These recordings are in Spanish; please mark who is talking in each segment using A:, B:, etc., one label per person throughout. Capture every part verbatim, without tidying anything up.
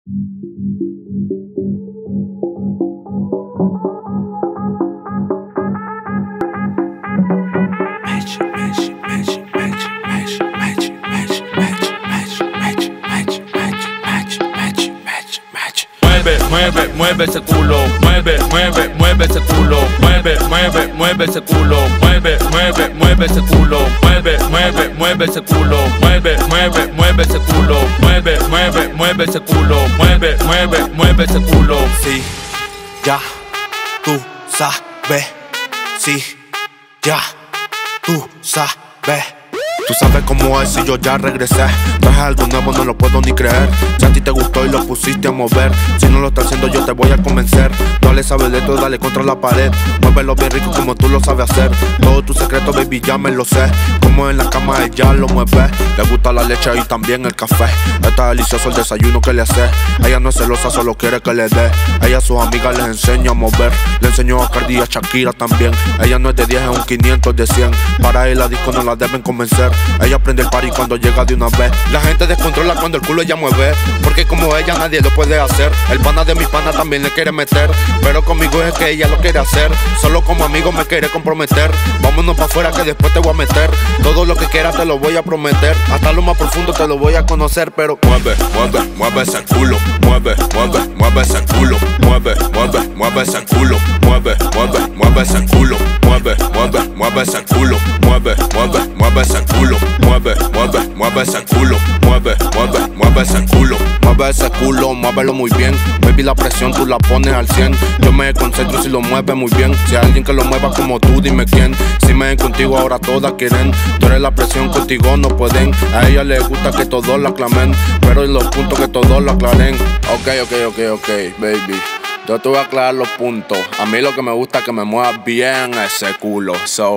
A: Mueve, mueve, mueve ese culo, mueve, mueve, mueve ese culo, mueve, mueve, mueve ese culo, mueve, mueve, mueve ese culo, mueve, mueve, mueve ese culo, mueve, mueve, mueve ese culo, mueve, mueve, mueve ese culo, mueve, mueve, mueve ese culo.
B: Sí, ya, tú sabes, sí, ya, tú sabes. Tú sabes cómo es si yo ya regresé. Traje algo nuevo, no lo puedo ni creer. Si a ti te gustó y lo pusiste a mover, si no lo estás haciendo yo te voy a convencer. No le sabes de esto, dale contra la pared. Muévelo bien rico como tú lo sabes hacer. Todo tu secreto, baby, ya me lo sé. Como en la cama ella lo mueve. Le gusta la leche y también el café. Está delicioso el desayuno que le hace. Ella no es celosa, solo quiere que le dé. Ella a sus amigas les enseña a mover. Le enseñó a Cardi y a Shakira también. Ella no es de diez, es un quinientos de cien. Para ir a la disco no la deben convencer. Ella prende el party cuando llega de una vez. La gente descontrola cuando el culo ella mueve, porque como ella nadie lo puede hacer. El pana de mi pana también le quiere meter, pero conmigo es que ella lo quiere hacer. Solo como amigo me quiere comprometer. Vámonos pa' afuera que después te voy a meter. Todo lo que quieras te lo voy a prometer. Hasta lo más profundo te lo voy a conocer. Pero mueve, mueve, mueve ese culo. Mueve, mueve, mueve ese culo. Mueve, mueve, mueve ese culo. Mueve, mueve, mueve ese culo. Mueve, mueve, mueve ese culo. Mueve, mueve, mueve ese culo. Mueve, mueve, mueve ese culo. Mueve, mueve, mueve ese culo. Mueve ese culo, muévelo muy bien. Baby, la presión tú la pones al cien. Yo me concentro si lo mueve muy bien. Si hay alguien que lo mueva como tú, dime quién. Si me ven contigo ahora todas quieren. Tú eres la presión, contigo no pueden. A ella le gusta que todos la aclamen, pero en los puntos que todos lo aclaren. Ok, ok, ok, ok, baby. Yo te voy a aclarar los puntos. A mí lo que me gusta es que me mueva bien ese culo. So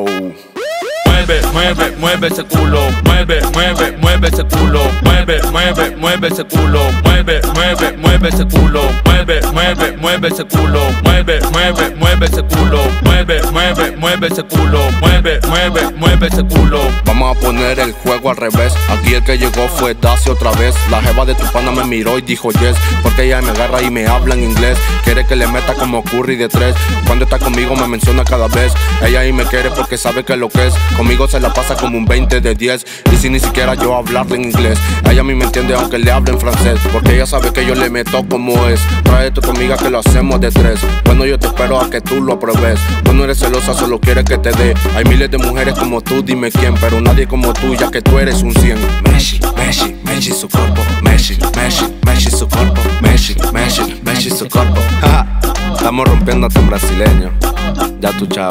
A: Mueve, mueve, mueve ese culo, mueve, mueve, mueve ese culo, mueve, mueve, mueve ese culo, mueve, mueve, mueve ese culo, mueve, mueve, mueve ese culo, mueve, mueve, mueve ese culo, mueve, mueve, mueve ese culo, mueve, mueve, mueve ese culo. Vamos a poner el juego al revés. Aquí el que llegó fue Daci otra vez. La jeva de tu pana me miró y dijo yes, porque ella me agarra y me habla en inglés. Quiere que le meta como Curry de tres. Cuando está conmigo me menciona cada vez. Ella ahí me quiere porque sabe que lo que es. Conmigo se la pasa como un veinte de diez. Y si ni siquiera yo hablarle en inglés, ella a mí me entiende aunque le hable en francés, porque ella sabe que yo le meto como es. Trae tu amiga que lo hacemos de tres. Bueno, yo te espero a que tú lo apruebes. Tú no eres celosa, solo quieres que te dé. Hay miles de mujeres como tú, dime quién, pero nadie como tú, ya que tú eres un cien. Meshi, Meshi, Meshi su cuerpo. Meshi, Meshi, Meshi su cuerpo. Meshi, Meshi, Meshi su cuerpo. Estamos rompiendo hasta en brasileño. Ya tú, chavo.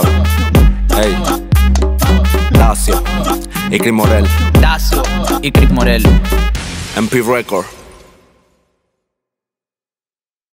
A: Hey, Dacio y Cris Morel.
C: Dacio y Cris Morel.
B: M P Record.